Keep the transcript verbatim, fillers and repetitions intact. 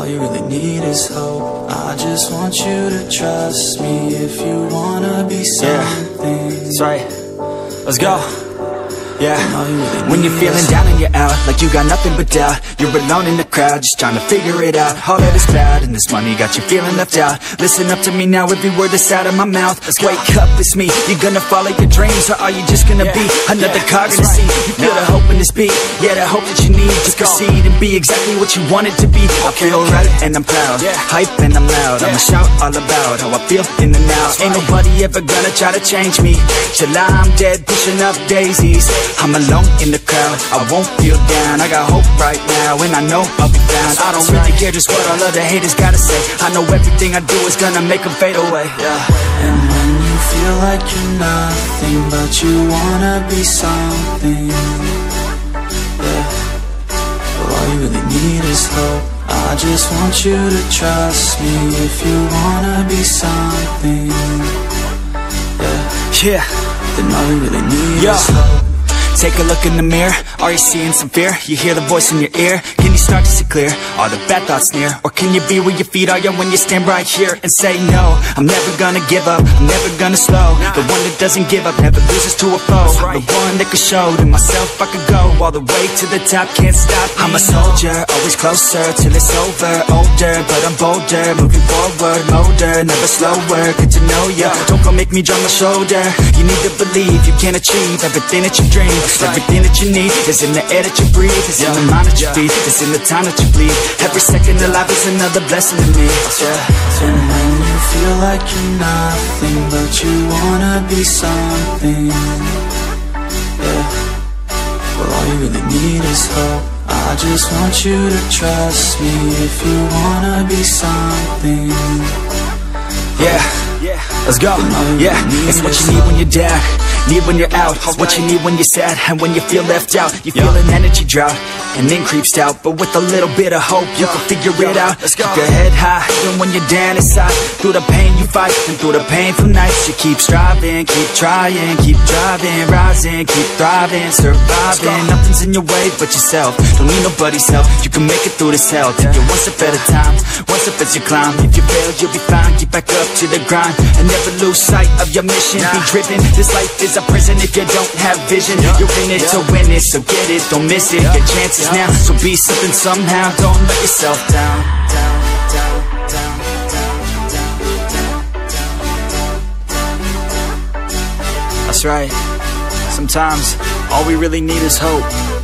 all you really need is hope. I just want you to trust me if you wanna be something. Yeah, that's right. Let's go. Yeah, when you're feeling down and you're out, like you got nothing but doubt, you're alone in the crowd, just trying to figure it out. All that is bad, and this money got you feeling left out. Listen up to me now, every word that's out of my mouth. Wake up, it's me. You're gonna follow your dreams, or are you just gonna be another cog in the sea? You feel the hope in this beat, yeah, the hope that you need to proceed and be exactly what you want it to be. I feel right and I'm proud, hype and I'm loud. I'ma shout all about how I feel in the now. Ain't nobody ever gonna try to change me till I'm dead, pushing up daisies. I'm alone in the crowd, I won't feel down. I got hope right now, and I know I'll be found. I don't really care just what all of the haters gotta say. I know everything I do is gonna make them fade away, yeah. And when you feel like you're nothing, but you wanna be something, yeah. Well, all you really need is hope. I just want you to trust me if you wanna be something, yeah. Yeah. Then all you really need Yo. is hope. Take a look in the mirror, are you seeing some fear? You hear the voice in your ear, can you start to see clear? Are the bad thoughts near? Or can you be where your feet are, yeah, when you stand right here and say no? I'm never gonna give up, I'm never gonna slow. The one that doesn't give up, never loses to a foe. The one that could show to myself I could go all the way to the top, can't stop me. I'm a soldier, always closer till it's over. Older, but I'm bolder, moving forward, molder, never slower. Good to know ya, don't go make me drop my shoulder. You need to believe you can achieve everything that you dream. Everything that you need is in the air that you breathe. It's in the mind that you feed, it's in the time that you bleed. Every second of life is another blessing to me, yeah. And when you feel like you're nothing, but you wanna be something, yeah. Well, all you really need is hope. I just want you to trust me if you wanna be something, yeah. Let's go, yeah. It's what you need when you're down, need when you're out. It's what you need when you're sad and when you feel left out. You feel an energy drought and then creeps out, but with a little bit of hope you can figure it out. Keep your head high even when you're down inside. Through the pain you fight and through the painful nights you keep striving, keep trying, keep driving, rising, keep thriving, surviving. Nothing's in your way but yourself, don't need nobody's help. You can make it through this hell, take it one step at a time, one step as you climb. If you fail you'll be fine, get back up to the grind and never lose sight of your mission. Be driven, this life is a prison if you don't have vision. You're in it to win it, so get it, don't miss it. Your chances now, so be something somehow. Don't let yourself down, down, down, down, down, down, down. That's right. Sometimes all we really need is hope.